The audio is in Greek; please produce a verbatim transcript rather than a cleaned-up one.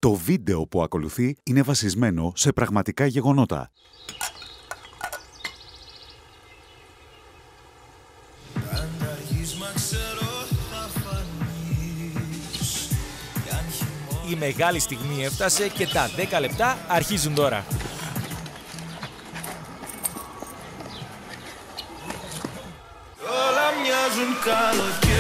Το βίντεο που ακολουθεί είναι βασισμένο σε πραγματικά γεγονότα. Η μεγάλη στιγμή έφτασε και τα δέκα λεπτά αρχίζουν τώρα. Όλα μοιάζουν καλοκαίρι.